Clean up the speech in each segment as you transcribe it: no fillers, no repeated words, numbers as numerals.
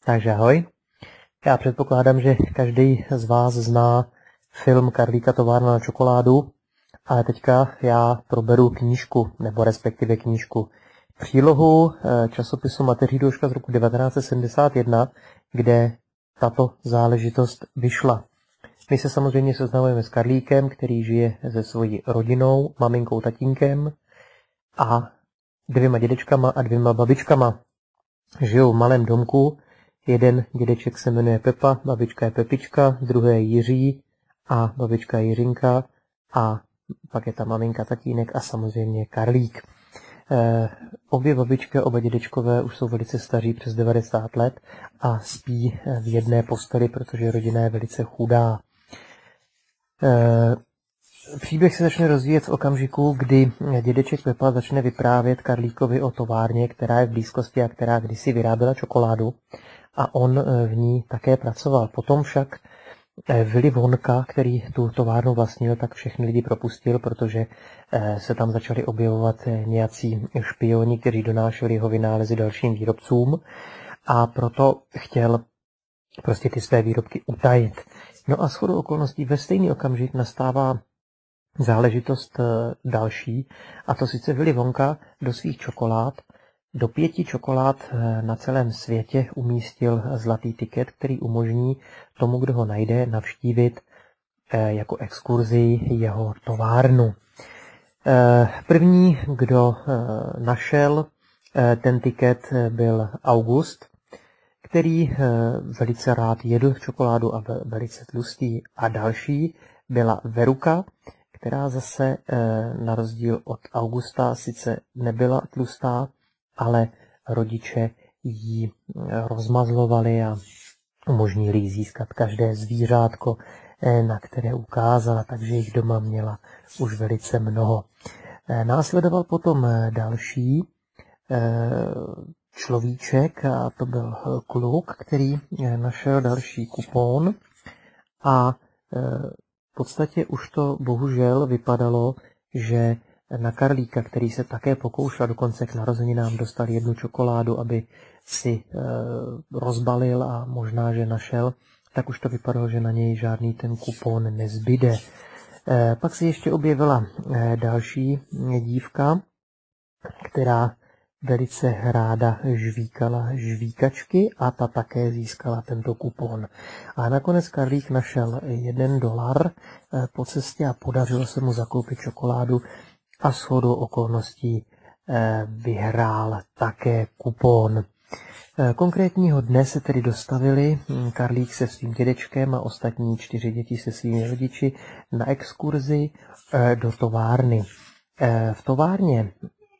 Takže ahoj. Já předpokládám, že každý z vás zná film Karlíka továrna na čokoládu, ale teďka já proberu knížku, nebo respektive knížku. Přílohu časopisu Mateří Douška z roku 1971, kde tato záležitost vyšla. My se samozřejmě seznamujeme s Karlíkem, který žije se svojí rodinou, maminkou, tatínkem a 2 dědečkama a 2 babičkama. Žijou v malém domku. Jeden dědeček se jmenuje Pepa, babička je Pepička, druhý je Jiří a babička je Jiřinka a pak je ta maminka, tatínek a samozřejmě Karlík. Obě babičky, oba dědečkové už jsou velice staří, přes 90 let a spí v jedné posteli, protože rodina je velice chudá. Příběh se začne rozvíjet v okamžiku, kdy dědeček Pepa začne vyprávět Karlíkovi o továrně, která je v blízkosti a která kdysi vyráběla čokoládu a on v ní také pracoval. Potom však Willy Wonka, který tu továrnu vlastnil, tak všechny lidi propustil, protože se tam začali objevovat nějací špioni, kteří donášeli jeho vynálezy dalším výrobcům a proto chtěl prostě ty své výrobky utajit. No a shodou okolností ve stejný okamžik nastává záležitost další, a to sice Willy Wonka do svých čokolád, do 5 čokolád na celém světě umístil zlatý tiket, který umožní tomu, kdo ho najde, navštívit jako exkurzi jeho továrnu. První, kdo našel ten tiket, byl August, který velice rád jedl čokoládu a byl velice tlustý. A další byla Veruka, která zase na rozdíl od Augusta sice nebyla tlustá, ale rodiče ji rozmazlovali a umožnili jí získat každé zvířátko, na které ukázala, takže jich doma měla už velice mnoho. Následoval potom další človíček a to byl kluk, který našel další kupon a v podstatě už to bohužel vypadalo, že na Karlíka, který se také pokoušel dokonce k narozeninám dostal 1 čokoládu, aby si rozbalil a možná, že našel, tak už to vypadalo, že na něj žádný ten kupon nezbyde. Pak se ještě objevila další dívka, která velice ráda žvíkala žvíkačky a ta také získala tento kupon. A nakonec Karlík našel $1 po cestě a podařilo se mu zakoupit čokoládu a shodou okolností vyhrál také kupon. Konkrétního dne se tedy dostavili Karlík se svým dědečkem a ostatní 4 děti se svými rodiči na exkurzi do továrny. V továrně,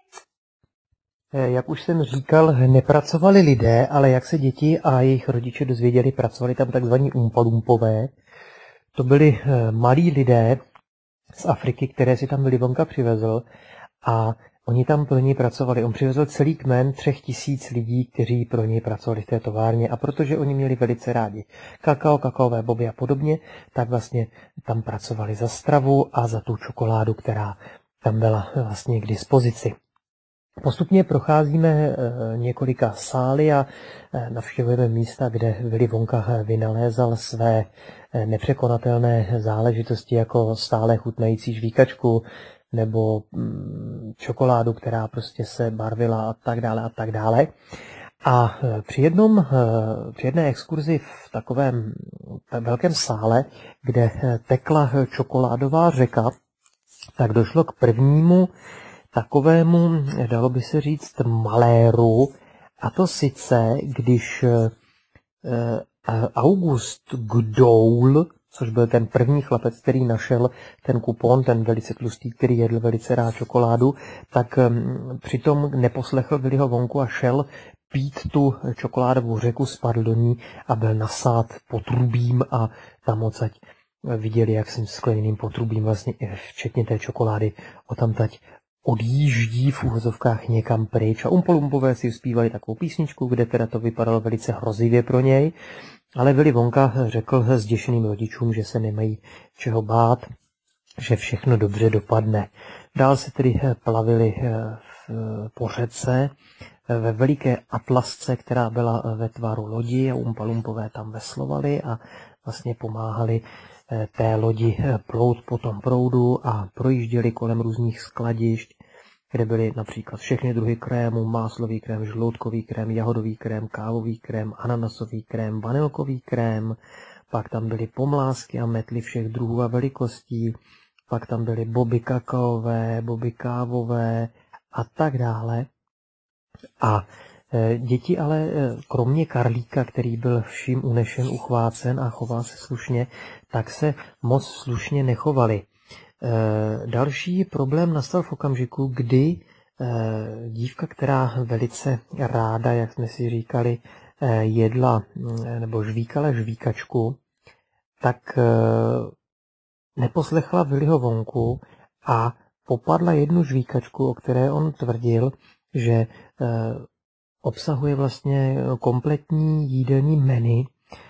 jak už jsem říkal, nepracovali lidé, ale jak se děti a jejich rodiče dozvěděli, pracovali tam takzvaní umpalumpové. To byli malí lidé z Afriky, které si tam Willy Wonka přivezl a oni tam pro něj pracovali. On přivezl celý kmen 3000 lidí, kteří pro něj pracovali v té továrně a protože oni měli velice rádi kakao, kakaové boby a podobně, tak vlastně tam pracovali za stravu a za tu čokoládu, která tam byla vlastně k dispozici. Postupně procházíme několika sály a navštěvujeme místa, kde Willy Wonka vynalézal své nepřekonatelné záležitosti, jako stále chutnající žvíkačku nebo čokoládu, která prostě se barvila a tak dále a tak dále. A při jedné exkurzi v takovém velkém sále, kde tekla čokoládová řeka, tak došlo k prvnímu takovému, dalo by se říct, maléru, a to sice, když August Gdoul, což byl ten první chlapec, který našel ten kupon, ten velice tlustý, který jedl velice rád čokoládu, tak přitom neposlechl Willyho Wonku a šel pít tu čokoládovou řeku, spadl do ní a byl nasát potrubím a tam odsaď viděli, jak jsem skleným potrubím, vlastně včetně té čokolády, odtamtať odjíždí v úvozovkách někam pryč. A Umpalumpové si zpívali takovou písničku, kde teda to vypadalo velice hrozivě pro něj, ale Willy Wonka řekl zděšeným rodičům, že se nemají čeho bát, že všechno dobře dopadne. Dál se tedy plavili po řece ve veliké atlasce, která byla ve tvaru lodi a Umpalumpové tam veslovali a vlastně pomáhali té lodi plout po tom proudu a projížděli kolem různých skladišť, kde byly například všechny druhy krému, máslový krém, žloutkový krém, jahodový krém, kávový krém, ananasový krém, vanilkový krém, pak tam byly pomlásky a metly všech druhů a velikostí, pak tam byly boby kakaové, boby kávové a tak dále. A děti ale kromě Karlíka, který byl vším unešen, uchvácen a choval se slušně, tak se moc slušně nechovali. Další problém nastal v okamžiku, kdy dívka, která velice ráda, jak jsme si říkali, jedla nebo žvíkala žvíkačku, tak neposlechla Viliho Vonku a popadla jednu žvíkačku, o které on tvrdil, že obsahuje vlastně kompletní jídelní menu.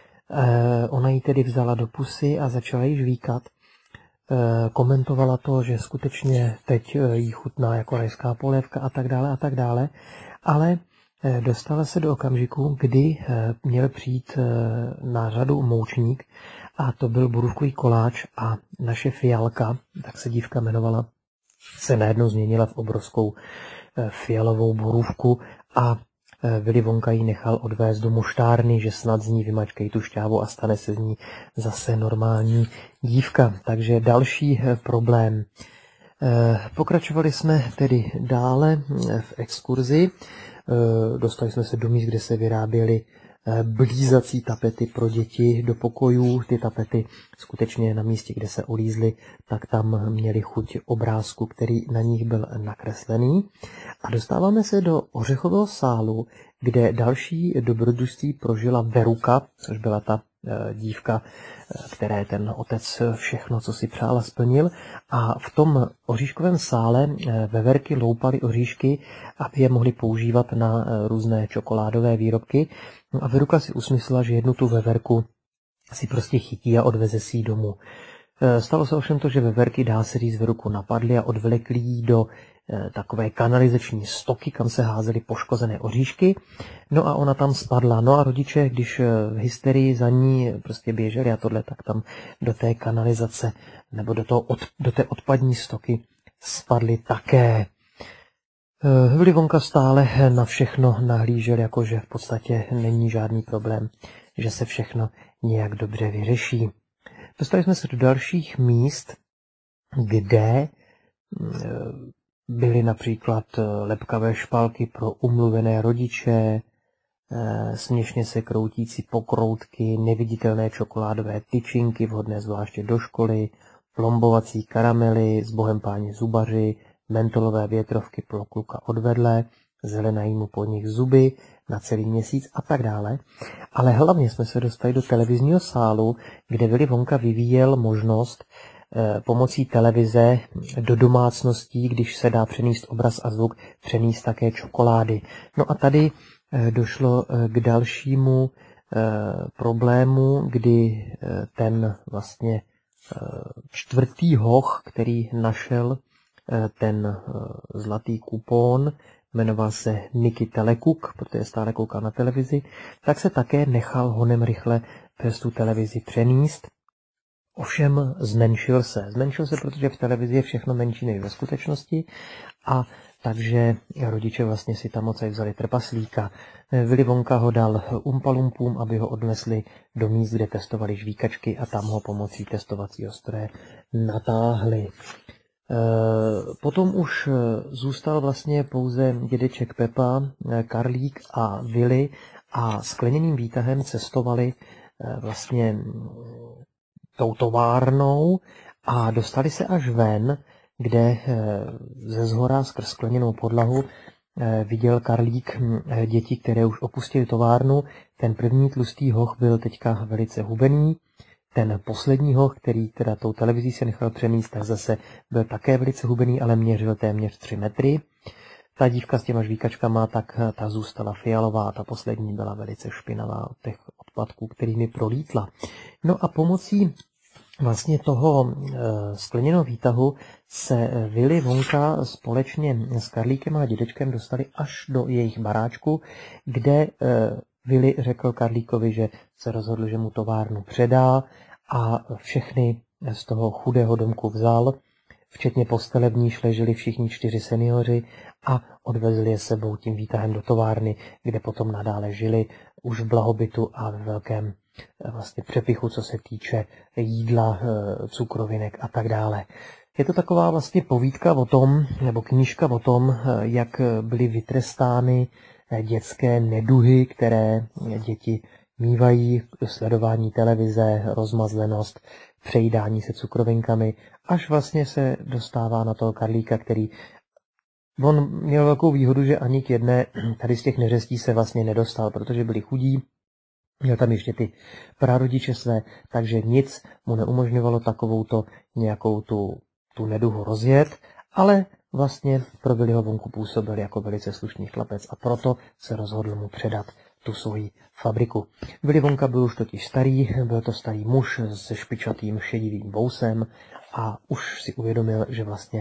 Ona ji tedy vzala do pusy a začala ji žvíkat. Komentovala to, že skutečně teď jí chutná jako rajská polévka a tak dále, ale dostala se do okamžiku, kdy měl přijít na řadu moučník a to byl borůvkový koláč a naše Fialka, tak se dívka jmenovala, se najednou změnila v obrovskou fialovou borůvku a Willy Wonka ji nechal odvést do muštárny, že snad z ní vymačkají tu šťávu a stane se z ní zase normální dívka. Takže další problém. Pokračovali jsme tedy dále v exkurzi. Dostali jsme se do míst, kde se vyráběly blízací tapety pro děti do pokojů. Ty tapety skutečně na místě, kde se olízly, tak tam měli chuť obrázku, který na nich byl nakreslený. A dostáváme se do ořechového sálu, kde další dobrodružství prožila Veruka, což byla ta dívka, které ten otec všechno, co si přála, splnil. A v tom oříškovém sále veverky loupaly oříšky, aby je mohly používat na různé čokoládové výrobky. A Veruka si usmyslela, že jednu tu veverku si prostě chytí a odveze si ji domů. Stalo se ovšem to, že veverky, dá se říct, Veruku napadly a odvlekli ji do takové kanalizační stoky, kam se házely poškozené oříšky. No a ona tam spadla. No a rodiče, když v hysterii za ní prostě běželi a tohle, tak tam do té kanalizace nebo do té odpadní stoky spadly také. Willy Wonka stále na všechno nahlížel, jakože v podstatě není žádný problém, že se všechno nějak dobře vyřeší. Dostali jsme se do dalších míst, kde byly například lepkavé špalky pro umluvené rodiče, směšně se kroutící pokroutky, neviditelné čokoládové tyčinky, vhodné zvláště do školy, plombovací karamely, s bohem páni zubaři, mentolové větrovky pro kluka odvedle, zelenají mu pod nich zuby na celý měsíc a tak dále. Ale hlavně jsme se dostali do televizního sálu, kde Willy Wonka vyvíjel možnost pomocí televize do domácností, když se dá přenést obraz a zvuk, přenést také čokolády. No a tady došlo k dalšímu problému, kdy ten vlastně čtvrtý hoch, který našel ten zlatý kupón, jmenoval se Nicky Telecook, protože stále kouká na televizi, tak se také nechal honem rychle přes tu televizi přenést. Ovšem zmenšil se. Zmenšil se, protože v televizi je všechno menší než ve skutečnosti a takže rodiče vlastně si tam moc vzali trpaslíka. Willy Wonka ho dal Umpalumpům, aby ho odnesli do míst, kde testovali žvíkačky a tam ho pomocí testovacího stroje natáhli. Potom už zůstal vlastně pouze dědeček Pepa, Karlík a Willy a skleněným výtahem cestovali vlastně tou továrnou a dostali se až ven, kde ze zhora skrz skleněnou podlahu viděl Karlík děti, které už opustili továrnu. Ten první tlustý hoch byl teďka velice hubený. Ten poslední hoch, který teda tou televizí se nechal přenést, tak zase byl také velice hubený, ale měřil téměř 3 metry. Ta dívka s těma žvíkačkama, tak ta zůstala fialová a ta poslední byla velice špinavá od těch odpadků, kterými prolítla. No a pomocí vlastně toho skleněného výtahu se Willy Wonka společně s Karlíkem a dědečkem dostali až do jejich baráčku, kde Willy řekl Karlíkovi, že se rozhodl, že mu továrnu předá a všechny z toho chudého domku vzal, včetně postele, v níž leželi všichni 4 seniori a odvezli je sebou tím výtahem do továrny, kde potom nadále žili už v blahobytu a v velkém vlastně přepichu, co se týče jídla, cukrovinek a tak dále. Je to taková vlastně povídka o tom, nebo knížka o tom, jak byly vytrestány dětské neduhy, které děti mívají, sledování televize, rozmazlenost, přejídání se cukrovinkami, až vlastně se dostává na toho Karlíka, který on měl velkou výhodu, že ani k jedné tady z těch neřestí se vlastně nedostal, protože byli chudí, měl tam ještě ty prarodiče své, takže nic mu neumožňovalo takovouto nějakou tu neduhu rozjet, ale vlastně pro Willyho Wonku působil jako velice slušný chlapec a proto se rozhodl mu předat tu svoji fabriku. Willy Wonka byl už totiž starý, byl to starý muž se špičatým šedivým vousem a už si uvědomil, že vlastně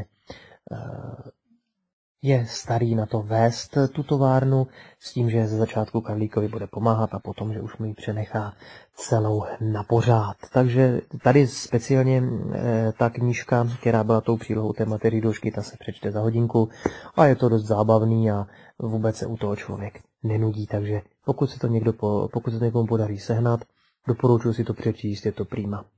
je starý na to vést tu továrnu s tím, že ze začátku Karlíkovi bude pomáhat a potom, že už mu ji přenechá celou na pořád. Takže tady speciálně ta knížka, která byla tou přílohou té materiídošky, ta se přečte za hodinku a je to dost zábavný a vůbec se u toho člověk nenudí. Takže pokud se to někomu podaří sehnat, doporučuji si to přečíst, je to prima.